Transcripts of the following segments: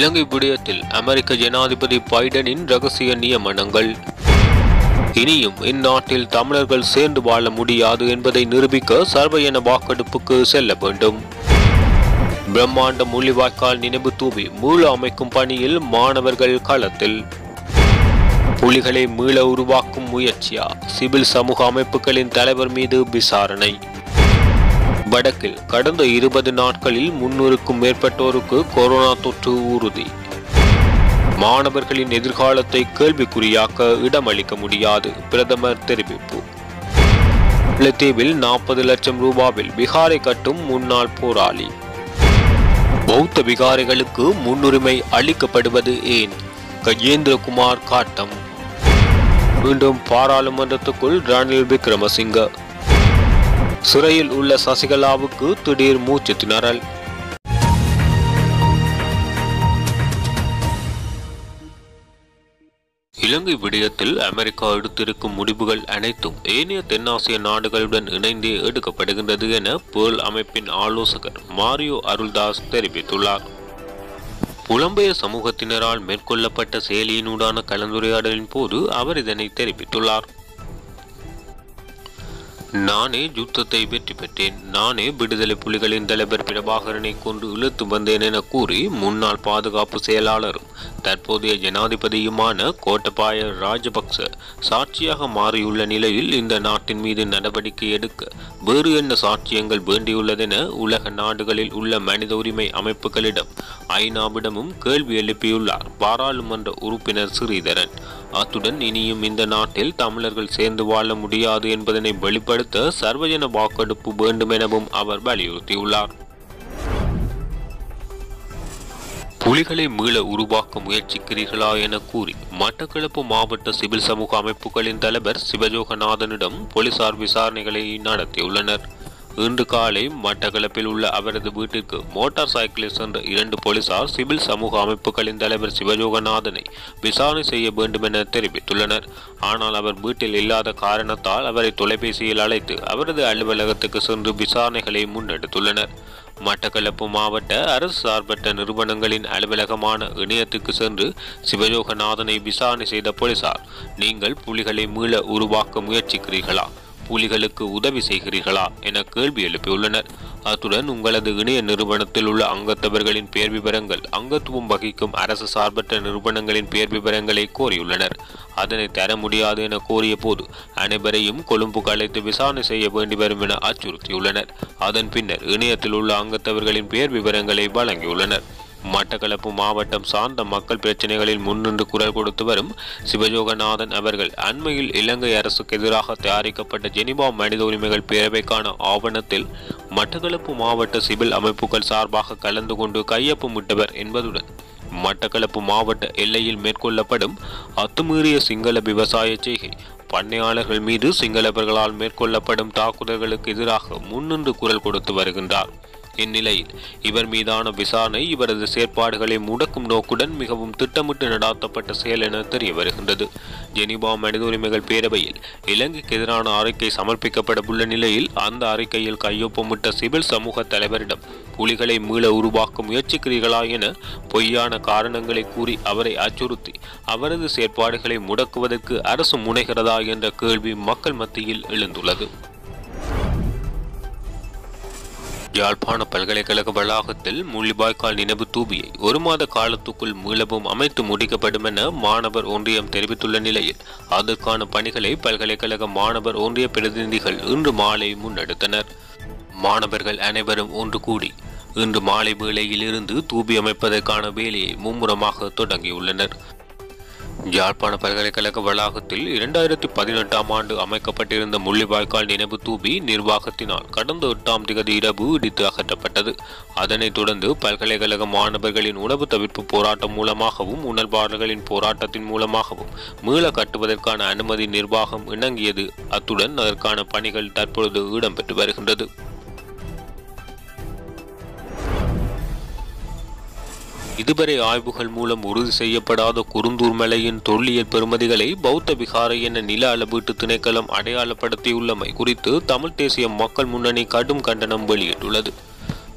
இலங்கை விடயத்தில் அமெரிக்க ஜனாதிபதி பைடனின் ரகசிய நியமனங்கள். இனியும் இந்நாட்டில் தமிழர்கள் சேர்ந்து வாழ முடியாது என்பதை நிரூபிக்க சர்வஜன வாக்கெடுப்புக்கு செல்ல வேண்டும். பிரம்மாண்ட முள்ளிவாய்க்கால் நினைவு தூவி மீள அமைக்கும் பணியில் மாணவர்கள் களத்தில். புலிகளை மீள உருவாக்கும் முயற்சியா? சிவில் சமூக அமைப்புகளின் தலைவர் மீது விசாரணை. வடக்கில் கடந்த 20 நாட்களில் 300க்கும் மேற்பட்டோருக்கு கொரோனா தொற்று உறுதி. மாணவர்களின் எதிர்காலத்தை கேள்விக்குறியாக்க இடமளிக்க முடியாது, பிரதமர் தெரிவிப்பு. முல்லைத்தீவில் 40 லட்சம் ரூபாவில் விகாரை கட்டும் முன்னாள் போராளி. பௌத்த விகாரைகளுக்கு முன்னுரிமை அளிக்கப்படுவது ஏன்? கஜேந்திரகுமார் காட்டம். மீண்டும் பாராளுமன்றத்துக்குள் ரணில் விக்ரமசிங்க. சிறையில் உள்ள சசிகலாவுக்கு திடீர் மூச்சு திணறல். இலங்கை விடயத்தில் அமெரிக்கா எடுத்திருக்கும் முடிவுகள் அனைத்தும் ஏனைய தென்னாசிய நாடுகளுடன் இணைந்தே எடுக்கப்படுகின்றது என பேர்ல் அமைப்பின் ஆலோசகர் மாரியோ அருள்தாஸ் தெரிவித்துள்ளார். புலம்பெயர் சமூகத்தினரால் மேற்கொள்ளப்பட்ட செயலியினூடான கலந்துரையாடலின் போது அவர் இதனை தெரிவித்துள்ளார். நானே யுத்தத்தை வெற்றி பெற்றேன், நானே விடுதலை புலிகளின் தலைவர் பிரபாகரனை கொண்டு இழுத்து வந்தேன் என கூறி முன்னாள் பாதுகாப்பு செயலாளரும் தற்போதைய ஜனாதிபதியுமான கோட்டபாய ராஜபக்ச சாட்சியாக மாறியுள்ள நிலையில் இந்த நாட்டின் மீது நடவடிக்கை எடுக்க வேறு என்ன சாட்சியங்கள் வேண்டியுள்ளதென உலக நாடுகளில் உள்ள மனித உரிமை அமைப்புகளிடம் ஐநாவிடமும் கேள்வி எழுப்பியுள்ளார் பாராளுமன்ற உறுப்பினர் ஸ்ரீதரன். அத்துடன் இனியும் இந்த நாட்டில் தமிழர்கள் சேர்ந்து வாழ முடியாது என்பதனை வெளிப்படுத்த சர்வஜன வாக்கெடுப்பு வேண்டும் எனவும் அவர் வலியுறுத்தியுள்ளார். புலிகளை மீள உருவாக்க முயற்சிக்கிறீர்களா என கூறி மட்டக்களப்பு மாவட்ட சிவில் சமூக அமைப்புகளின் தலைவர் சிவஜோகநாதனிடம் போலீசார் விசாரணைகளை நடத்தியுள்ளனர். இன்று காலை மட்டக்களப்பில் உள்ள அவரது வீட்டிற்கு மோட்டார் சைக்கிளில் சென்ற 2 போலீசார் சிவில் சமூக அமைப்புகளின் தலைவர் சிவஜோகநாதனை விசாரணை செய்ய வேண்டும் என தெரிவித்துள்ளனர். ஆனால் அவர் வீட்டில் இல்லாத காரணத்தால் அவரை தொலைபேசியில் அழைத்து அவரது அலுவலகத்துக்கு சென்று விசாரணைகளை முன்னெடுத்துள்ளனர். மட்டக்களப்பு மாவட்ட அரசு சார்பற்ற நிறுவனங்களின் அலுவலகமான இணையத்துக்கு சென்று சிவஜோகநாதனை விசாரணை செய்த போலீசார், நீங்கள் புலிகளை மீள உருவாக்க முயற்சிக்கிறீர்களா, புலிகளுக்கு உதவி செய்கிறீர்களா என கேள்வி எழுப்பியுள்ளனர். அத்துடன் உங்களது இணைய நிறுவனத்தில் உள்ள அங்கத்தவர்களின் பெயர் விவரங்கள், அங்கத்துவம் வகிக்கும் அரசு சார்பற்ற நிறுவனங்களின் பெயர் விவரங்களை கோரியுள்ளனர். அதனை தர முடியாது என கோரிய போது அனைவரையும் கொழும்புக்கு அழைத்து விசாரணை செய்ய வேண்டி வரும் என அச்சுறுத்தியுள்ளனர். அதன் பின்னர் இணையத்தில் உள்ள அங்கத்தவர்களின் பெயர் விவரங்களை வழங்கியுள்ளனர். மட்டக்களப்பு மாவட்டம் சார்ந்த மக்கள் பிரச்சினைகளில் முன்னின்று குரல் கொடுத்து வரும் சிவஜோகநாதன் அவர்கள் அண்மையில் இலங்கை அரசுக்கு எதிராக தயாரிக்கப்பட்ட ஜெனிவா மனித உரிமைகள் பேரவைக்கான ஆவணத்தில் மட்டக்களப்பு மாவட்ட சிவில் அமைப்புகள் சார்பாக கலந்து கொண்டு கையொப்பமிட்டவர் என்பதுடன் மட்டக்களப்பு மாவட்ட எல்லையில் மேற்கொள்ளப்படும் அத்துமீறிய சிங்கள விவசாய செய்கை, பண்ணையாளர்கள் மீது சிங்களவர்களால் மேற்கொள்ளப்படும் தாக்குதல்களுக்கு எதிராக முன்னின்று குரல் கொடுத்து வருகின்றார். இந்நிலையில் இவர் மீதான விசாரணை இவரது செயற்பாடுகளை முடக்கும் நோக்குடன் மிகவும் திட்டமிட்டு நடாத்தப்பட்ட செயல் என தெரிய வருகின்றது. ஜெனிவா மனித உரிமைகள் பேரவையில் இலங்கைக்கு எதிரான அறிக்கை சமர்ப்பிக்கப்பட உள்ள நிலையில் அந்த அறிக்கையில் கையொப்பமிட்ட சிவில் சமூக தலைவரிடம் புலிகளை மீள உருவாக்க முயற்சிக்கிறீர்களா என பொய்யான காரணங்களை கூறி அவரை அச்சுறுத்தி அவரது செயற்பாடுகளை முடக்குவதற்கு அரசு முனைகிறதா என்ற கேள்வி மக்கள் மத்தியில் எழுந்துள்ளது. யாழ்ப்பாண பல்கலைக்கழக வளாகத்தில் முள்ளிவாய்க்கால் நினைவு தூபியை 1 மாத காலத்துக்குள் மீளவும் அமைத்து முடிக்கப்படும் என மாணவர் ஒன்றியம் தெரிவித்துள்ள நிலையில் அதற்கான பணிகளை பல்கலைக்கழக மாணவர் ஒன்றிய பிரதிநிதிகள் இன்று மாலை முன்னெடுத்தனர். மாணவர்கள் அனைவரும் ஒன்று கூடி இன்று மாலை வேளையில் இருந்து தூபி அமைப்பதற்கான வேலையை மும்முரமாக தொடங்கியுள்ளனர். யாழ்ப்பாண பல்கலைக்கழக வளாகத்தில் 2018ஆம் ஆண்டு அமைக்கப்பட்டிருந்த முள்ளிவாய்க்கால் நினைவு தூபி நிர்வாகத்தினால் கடந்த 8ஆம் தேதி இரவு இடித்து அகற்றப்பட்டது. அதனைத் தொடர்ந்து பல்கலைக்கழக மாணவர்களின் உணவு தவிர்ப்பு போராட்டம் மூலமாகவும் உணர்வாளர்களின் போராட்டத்தின் மூலமாகவும் மீள கட்டுவதற்கான அனுமதி நிர்வாகம் இணங்கியது. அத்துடன் அதற்கான பணிகள் தற்பொழுது இடம்பெற்று வருகின்றது. இதுவரை ஆய்வுகள் மூலம் உறுதி செய்யப்படாத குருந்தூர் மலையின் தொல்லியல் பெறுமதிகளை பௌத்த விகாரை என நில அளவீட்டு திணைக்களம் அடையாளப்படுத்தியுள்ளமை குறித்து தமிழ் தேசிய மக்கள் முன்னணி கடும் கண்டனம் வெளியிட்டுள்ளது.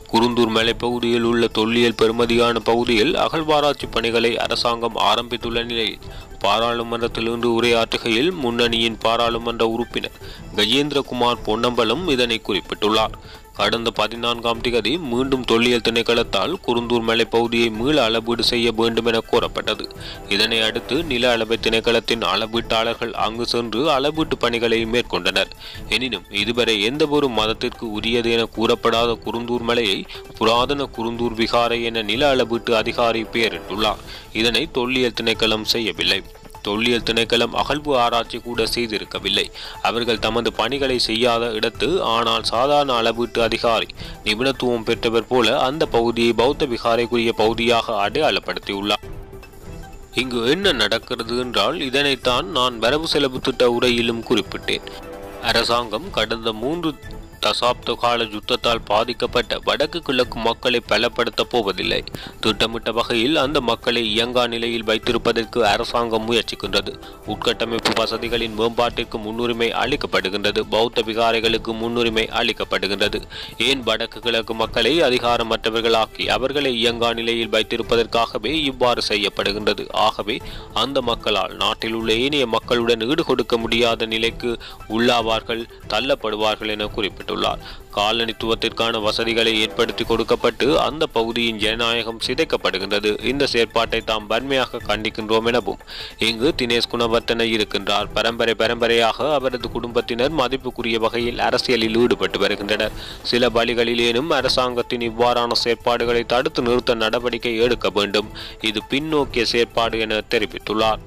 குருந்தூர் மலைப்பகுதியில் உள்ள தொல்லியல் பெறுமதியான பகுதியில் அகழ்வாராய்ச்சி பணிகளை அரசாங்கம் ஆரம்பித்துள்ள நிலையில் பாராளுமன்றத்திலிருந்து உரையாற்றுகையில் முன்னணியின் பாராளுமன்ற உறுப்பினர் கஜேந்திரகுமார் பொன்னம்பலம் இதனை குறிப்பிட்டுள்ளார். கடந்த 14ஆம் தேதி மீண்டும் தொல்லியல் திணைக்களத்தால் குருந்தூர் மலைப்பகுதியை மீள அளவீடு செய்ய வேண்டும் என கோரப்பட்டது. இதனை அடுத்து நில அளவை திணைக்களத்தின் அளவீட்டாளர்கள் அங்கு சென்று அளவீட்டு பணிகளை மேற்கொண்டனர். எனினும் இதுவரை எந்தவொரு மதத்திற்கு உரியது என கூறப்படாத குருந்தூர் மலையை புராதன குருந்தூர் விகாரை என நில அளவீட்டு அதிகாரி பெயரிட்டுள்ளார். இதனை தொல்லியல் திணைக்களம் செய்யவில்லை. தொல்லியல் திணைக்களம் அகழ்வு ஆராய்ச்சி கூட செய்திருக்கவில்லை. அவர்கள் தமது பணிகளை செய்யாத இடத்து ஆனால் சாதாரண அளவீட்டு அதிகாரி நிபுணத்துவம் பெற்றவர் போல அந்த பகுதியை பௌத்த விகாரைக்குரிய பகுதியாக அடையாளப்படுத்தியுள்ளார். இங்கு என்ன நடக்கிறது என்றால் இதனைத்தான் நான் வரவு செலவு திட்ட உரையிலும் குறிப்பிட்டேன். அரசாங்கம் கடந்த 3 தசாப்த கால யுத்தத்தால் பாதிக்கப்பட்ட வடக்கு கிழக்கு மக்களை பலப்படுத்தப் போவதில்லை. திட்டமிட்ட வகையில் அந்த மக்களை இயங்கா நிலையில் வைத்திருப்பதற்கு அரசாங்கம் முயற்சிக்கின்றது. உட்கட்டமைப்பு வசதிகளின் மேம்பாட்டிற்கு முன்னுரிமை அளிக்கப்படுகின்றது. பௌத்த விகாரைகளுக்கு முன்னுரிமை அளிக்கப்படுகின்றது. ஏன் வடக்கு கிழக்கு மக்களை அதிகாரமற்றவர்களாக்கி அவர்களை இயங்கா நிலையில் வைத்திருப்பதற்காகவே இவ்வாறு செய்யப்படுகின்றது. ஆகவே அந்த மக்களால் நாட்டில் உள்ள ஏனைய மக்களுடன் ஈடுகொடுக்க முடியாத நிலைக்கு உள்ளாவார்கள், தள்ளப்படுவார்கள் என குறிப்பிட்டார். காலனித்துவத்திற்கான வசதிகளை ஏற்படுத்தி கொடுக்கப்பட்டு அந்த பகுதியின் ஜனநாயகம் சிதைக்கப்படுகின்றது. இந்த செயற்பாட்டை தாம் வன்மையாக கண்டிக்கின்றோம் எனவும் இங்கு தினேஷ் குணவர்த்தன இருக்கின்றார். பரம்பரையாக அவரது குடும்பத்தினர் மதிப்புக்குரிய வகையில் அரசியலில் ஈடுபட்டு வருகின்றனர். சில வழிகளிலேனும் அரசாங்கத்தின் இவ்வாறான செயற்பாடுகளை தடுத்து நிறுத்த நடவடிக்கை எடுக்க வேண்டும். இது பின்னோக்கிய செயற்பாடு என தெரிவித்துள்ளார்.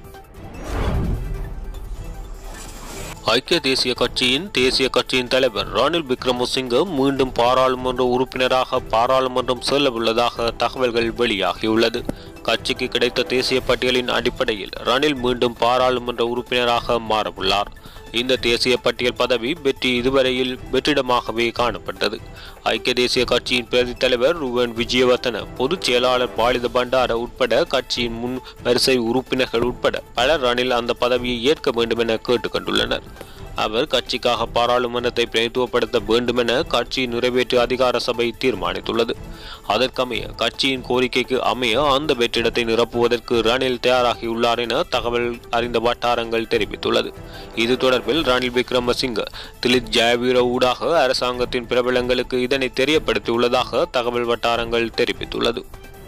ஐக்கிய தேசிய கட்சியின் தலைவர் ரணில் விக்ரமசிங்க மீண்டும் பாராளுமன்ற உறுப்பினராக பாராளுமன்றம் செல்லவுள்ளதாக தகவல்கள் வெளியாகியுள்ளது. கட்சிக்கு கிடைத்த தேசிய பட்டியலின் அடிப்படையில் ரணில் மீண்டும் பாராளுமன்ற உறுப்பினராக மாறவுள்ளார். இந்த தேசிய பட்டியல் பதவி இதுவரையில் வெற்றிடமாகவே காணப்பட்டது. ஐக்கிய தேசிய கட்சியின் பிரதி தலைவர் ருவன் விஜயவர்தன, பொதுச் செயலாளர் பாலித பண்டார உட்பட கட்சியின் முன் வரிசை உறுப்பினர்கள் உட்பட பலர் ரணில் அந்த பதவியை ஏற்க வேண்டும் என கேட்டுக்கொண்டுள்ளனர். அவர் கட்சிக்காக பாராளுமன்றத்தை பிரதித்துவப்படுத்த வேண்டுமென கட்சியின் நிறைவேற்று அதிகார சபை தீர்மானித்துள்ளது. அதற்கமைய கட்சியின் கோரிக்கைக்கு அமைய அந்த வெற்றிடத்தை நிரப்புவதற்கு ரணில் தயாராகியுள்ளார் என தகவல் அறிந்த வட்டாரங்கள் தெரிவித்துள்ளது. இது தொடர்பில் ரணில் விக்ரமசிங்க திலித் ஜெயவீர ஊடாக அரசாங்கத்தின் பிரபலங்களுக்கு இதனை தெரியப்படுத்தியுள்ளதாக தகவல் வட்டாரங்கள் தெரிவித்துள்ளது.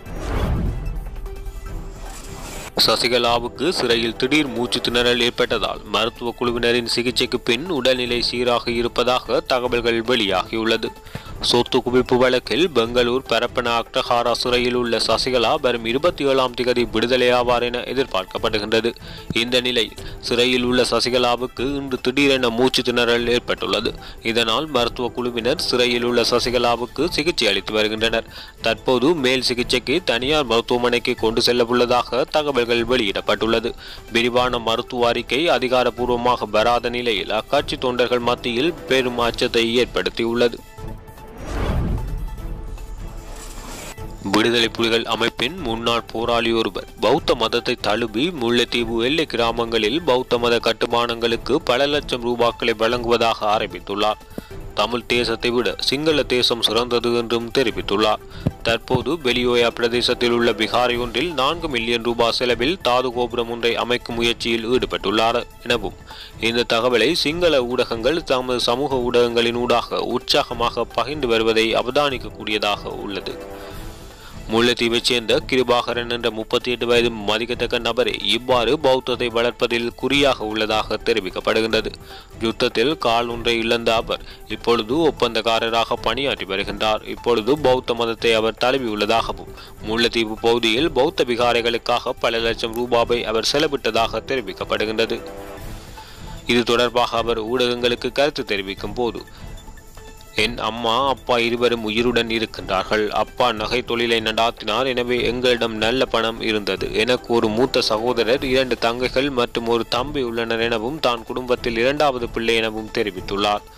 சசிகலாவுக்கு சிறையில் திடீர் மூச்சு திணறல் ஏற்பட்டதால் மருத்துவ குழுவினரின் சிகிச்சைக்கு பின் உடல்நிலை சீராக இருப்பதாக தகவல்கள் வெளியாகியுள்ளது. சொத்து குவிப்பு வழக்கில் பெங்களூர் பரப்பன அக்ரஹாரா சிறையில் உள்ள சசிகலா வரும் 27ஆம் தேதி விடுதலையாவார் என எதிர்பார்க்கப்படுகின்றது. இந்த நிலையில் சிறையில் உள்ள சசிகலாவுக்கு இன்று திடீரென மூச்சு திணறல் ஏற்பட்டுள்ளது. இதனால் மருத்துவ குழுவினர் சிறையில் உள்ள சசிகலாவுக்கு சிகிச்சை அளித்து வருகின்றனர். தற்போது மேல் சிகிச்சைக்கு தனியார் மருத்துவமனைக்கு கொண்டு செல்லவுள்ளதாக தகவல்கள் வெளியிடப்பட்டுள்ளது. விரிவான மருத்துவ அறிக்கை அதிகாரப்பூர்வமாக வராத நிலையில் அக்கட்சி தொண்டர்கள் மத்தியில் பெரும் அச்சத்தை ஏற்படுத்தியுள்ளது. விடுதலை புலிகள் அமைப்பின் முன்னாள் போராளி ஒருவர் பௌத்த மதத்தை தழுவி முல்லைத்தீவு எல்லை கிராமங்களில் பௌத்த மத கட்டுமானங்களுக்கு பல லட்சம் ரூபாய்களை வழங்குவதாக ஆரம்பித்துள்ளார். தமிழ் தேசத்தை விட சிங்கள தேசம் சிறந்தது என்றும் தெரிவித்துள்ளார். தற்போது பெலியோயா பிரதேசத்தில் உள்ள விகாரை ஒன்றில் 4 மில்லியன் ரூபாய் செலவில் தாது கோபுரம் ஒன்றை அமைக்கும் முயற்சியில் ஈடுபட்டுள்ளார் எனவும் இந்த தகவலை சிங்கள ஊடகங்கள் தமது சமூக ஊடகங்களின் ஊடாக உற்சாகமாக பகிர்ந்து வருவதை அவதானிக்கக்கூடியதாக உள்ளது. முல்லைத்தீவைச் சேர்ந்த கிருபாகரன் என்ற 38 வயது மதிக்கத்தக்க நபரே இவ்வாறு பௌத்தத்தை வளர்ப்பதில் குறியாக உள்ளதாக தெரிவிக்கப்படுகின்றது. யுத்தத்தில் கால் ஒன்றை இழந்த அவர் இப்பொழுது ஒப்பந்தக்காரராக பணியாற்றி வருகின்றார். இப்பொழுது பௌத்த மதத்தை அவர் தழுவியுள்ளதாகவும் முல்லைத்தீவு பகுதியில் பௌத்த விகாரைகளுக்காக பல லட்சம் ரூபாவை அவர் செலவிட்டதாக தெரிவிக்கப்படுகின்றது. இது தொடர்பாக அவர் ஊடகங்களுக்கு கருத்து தெரிவிக்கும் போது, என் அம்மா அப்பா இருவரும் உயிருடன் இருக்கின்றார்கள். அப்பா நகை தொழிலை நடாத்தினார். எனவே எங்களிடம் நல்ல பணம் இருந்தது. எனக்கு ஒரு மூத்த சகோதரர், 2 தங்கைகள் மற்றும் ஒரு தம்பி உள்ளனர் எனவும் தான் குடும்பத்தில் 2வது பிள்ளை எனவும் தெரிவித்துள்ளார்.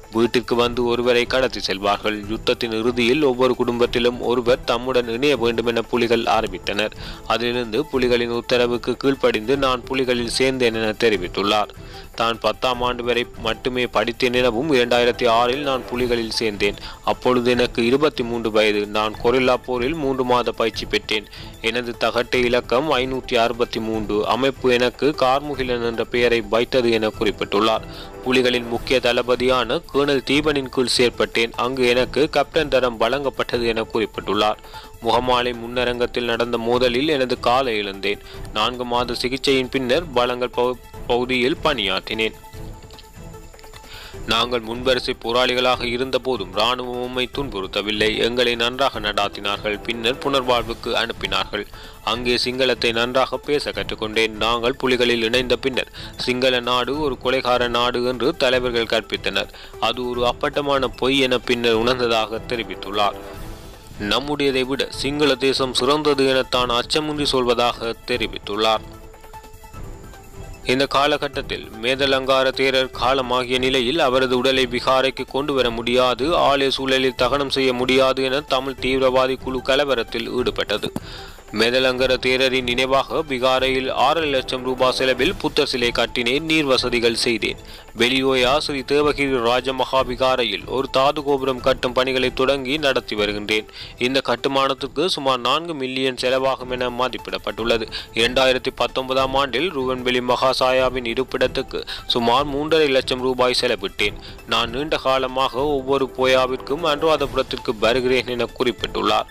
வீட்டிற்கு வந்து ஒருவரை கடத்தி செல்வார்கள். யுத்தத்தின் இறுதியில் ஒவ்வொரு குடும்பத்திலும் ஒருவர் தம்முடன் இணைய வேண்டும் என புலிகள் ஆரம்பித்தனர். அதிலிருந்து புலிகளின் உத்தரவுக்கு கீழ்ப்படிந்து நான் புலிகளில் சேர்ந்தேன் என தெரிவித்துள்ளார். தான் 10ஆம் ஆண்டு வரை மட்டுமே படித்தேன் எனவும் 2006இல் நான் புலிகளில் சேர்ந்தேன். அப்பொழுது எனக்கு 23 வயது. நான் கொரில்லா போரில் 3 மாத பயிற்சி பெற்றேன். எனது தகட்டை இலக்கம் 563. அமைப்பு எனக்கு கார்முகிலன் என்ற பெயரை வைத்தது என குறிப்பிட்டுள்ளார். புலிகளின் முக்கிய தளபதியான கேர்னல் தீபனின் கீழ் செயற்பட்டேன். அங்கு எனக்கு கேப்டன் தரம் வழங்கப்பட்டது என குறிப்பிட்டுள்ளார். முகமாலை முன்னரங்கத்தில் நடந்த மோதலில் எனது காலை இழந்தேன். 4 மாத சிகிச்சையின் பின்னர் வளங்கள் பகுதியில் பணியாற்றினேன். நாங்கள் முன்வரிசை போராளிகளாக இருந்த போதும் இராணுவம் உம்மை துன்புறுத்தவில்லை. எங்களை நன்றாக நடாத்தினார்கள். பின்னர் புனர்வாழ்வுக்கு அனுப்பினார்கள். அங்கே சிங்களத்தை நன்றாக பேச கற்றுக்கொண்டேன். நாங்கள் புலிகளில் இணைந்த பின்னர் சிங்கள நாடு ஒரு கொலைகார நாடு என்று தலைவர்கள் கற்பித்தனர். அது ஒரு அப்பட்டமான பொய் என பின்னர் உணர்ந்ததாக தெரிவித்துள்ளார். நம்முடையதை விட சிங்கள தேசம் சிறந்தது என தான் அச்சமின்றி சொல்வதாக தெரிவித்துள்ளார். இந்த காலகட்டத்தில் மேதலங்கார தேரர் காலமாகிய நிலையில் அவரது உடலை விகாரைக்கு கொண்டு வர முடியாது, ஆலய சூழலில் தகனம் செய்ய முடியாது என தமிழ் தீவிரவாதி குழு கலவரத்தில் ஈடுபட்டது. மேதலங்கர தேரரின் நினைவாக விகாரையில் 6 லட்சம் ரூபாய் செலவில் புத்தர் சிலை கட்டினேன். நீர் வசதிகள் செய்தேன். வெளியோயா ஸ்ரீ தேவகிரி ராஜமகா விகாரையில் ஒரு தாது கோபுரம் கட்டும் பணிகளை தொடங்கி நடத்தி வருகின்றேன். இந்த கட்டுமானத்துக்கு சுமார் 4 மில்லியன் செலவாகும் என மதிப்பிடப்பட்டுள்ளது. 2019ஆம் ஆண்டில் ரூவன்வெளி மகாசாயாவின் இருப்பிடத்துக்கு சுமார் 3.5 லட்சம் ரூபாய் செலவிட்டேன். நான் நீண்ட காலமாக ஒவ்வொரு போயாவிற்கும் அனுராதபுரத்திற்கு வருகிறேன் என குறிப்பிட்டுள்ளார்.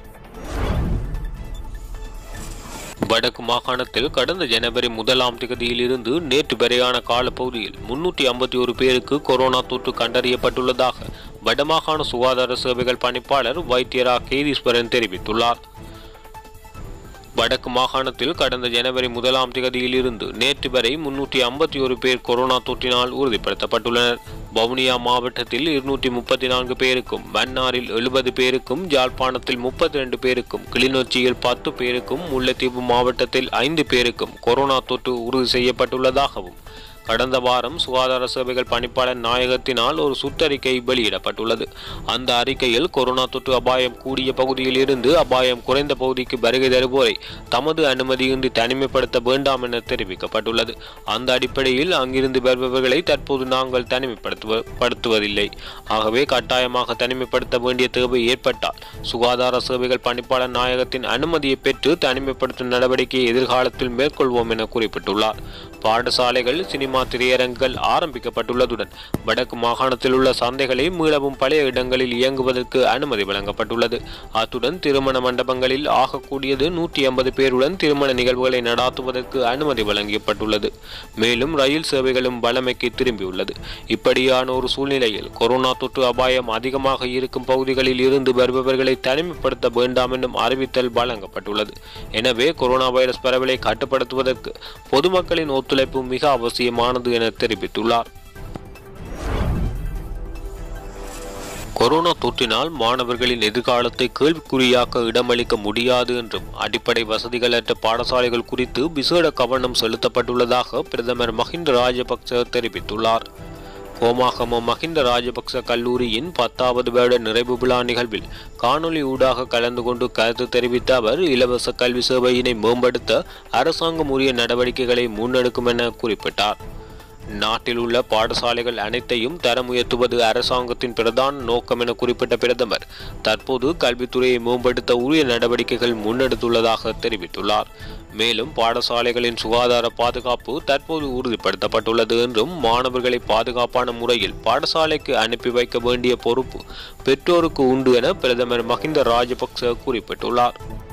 வடக்கு மாகாணத்தில் கடந்த ஜனவரி 1ஆம் தேதியிலிருந்து நேற்று வரையான காலப்பகுதியில் 351 பேருக்கு கொரோனா தொற்று கண்டறியப்பட்டுள்ளதாக வடமாகாண சுகாதார சேவைகள் பணிப்பாளர் வைத்தியரா கேதீஸ்வரன் தெரிவித்துள்ளார். வடக்கு மாகாணத்தில் கடந்த ஜனவரி 1ஆம் தேதியிலிருந்து நேற்று வரை 351 பேர் கொரோனா தொற்றினால் உறுதிப்படுத்தப்பட்டுள்ளனர். வவுனியா மாவட்டத்தில் 234 பேருக்கும், மன்னாரில் 70 பேருக்கும், யாழ்ப்பாணத்தில் 32 பேருக்கும், கிளிநொச்சியில் 10 பேருக்கும், முல்லைத்தீவு மாவட்டத்தில் 5 பேருக்கும் கொரோனா தொற்று உறுதி செய்யப்பட்டுள்ளதாகவும் கடந்த வாரம் சுகாதார சேவைகள் பணிப்பாளர் நாயகத்தினால் ஒரு சுற்றறிக்கை வெளியிடப்பட்டுள்ளது. அந்த அறிக்கையில் கொரோனா தொற்று அபாயம் கூடிய பகுதியில் இருந்து அபாயம் குறைந்த பகுதிக்கு வருகை தருவோரை தமது அனுமதியின்றி தனிமைப்படுத்த வேண்டாம் என தெரிவிக்கப்பட்டுள்ளது. அந்த அடிப்படையில் அங்கிருந்து வருபவர்களை தற்போது நாங்கள் தனிமைப்படுத்துவதில்லை. ஆகவே கட்டாயமாக தனிமைப்படுத்த வேண்டிய தேவை ஏற்பட்டால் சுகாதார சேவைகள் பணிப்பாளர் நாயகத்தின் அனுமதியை பெற்று தனிமைப்படுத்தும் நடவடிக்கையை எதிர்காலத்தில் மேற்கொள்வோம் என குறிப்பிட்டுள்ளார். பாடசாலைகள், சினிமா திரையரங்குகள் ஆரம்பிக்கப்பட்டுள்ளதுடன் வடக்கு மாகாணத்தில் உள்ள சந்தைகளை மீளவும் பழைய இடங்களில் இயங்குவதற்கு அனுமதி வழங்கப்பட்டுள்ளது. அத்துடன் திருமண மண்டபங்களில் ஆகக்கூடியது 150 பேருடன் திருமண நிகழ்வுகளை நடாத்துவதற்கு அனுமதி வழங்கப்பட்டுள்ளது. மேலும் ரயில் சேவைகளும் வழமைக்கு திரும்பியுள்ளது. இப்படியான ஒரு சூழ்நிலையில் கொரோனா தொற்று அபாயம் அதிகமாக இருக்கும் பகுதிகளில் இருந்து வருபவர்களை தனிமைப்படுத்த வேண்டாம் என்னும் அறிவித்தல் வழங்கப்பட்டுள்ளது. எனவே கொரோனா வைரஸ் பரவலை கட்டுப்படுத்துவதற்கு பொதுமக்களின் ஒத்துழைப்பு மிக அவசியமானது என தெரிவித்துள்ளார். கொரோனா தொற்றினால் மாணவர்களின் எதிர்காலத்தை கேள்விக்குறியாக்க இடமளிக்க முடியாது என்றும் அடிப்படை வசதிகளற்ற பாடசாலைகள் குறித்து விசேட கவனம் செலுத்தப்பட்டுள்ளதாக பிரதமர் மஹிந்த ராஜபக்ச தெரிவித்துள்ளார். கோமாகம மஹிந்த ராஜபக்ச கல்லூரியின் 10வது வருட நிறைவு விழா நிகழ்வில் காணொலி ஊடாக கலந்து கொண்டு கருத்து தெரிவித்த அவர், இலவச கல்வி சேவையினை மேம்படுத்த அரசாங்கம் உரிய நடவடிக்கைகளை முன்னெடுக்கும் என குறிப்பிட்டார். நாட்டில் உள்ள பாடசாலைகள் அனைத்தையும் தரம் உயர்த்துவது அரசாங்கத்தின் பிரதான நோக்கம் என குறிப்பிட்ட பிரதமர், தற்போது கல்வித்துறையை மேம்படுத்த உரிய நடவடிக்கைகள் முன்னெடுத்துள்ளதாக தெரிவித்துள்ளார். மேலும் பாடசாலைகளின் சுகாதார பாதுகாப்பு தற்போது உறுதிப்படுத்தப்பட்டுள்ளது என்றும் மாணவர்களை பாதுகாப்பான முறையில் பாடசாலைக்கு அனுப்பி வைக்க வேண்டிய பொறுப்பு பெற்றோருக்கு உண்டு என பிரதமர் மஹிந்த ராஜபக்ச குறிப்பிட்டுள்ளார்.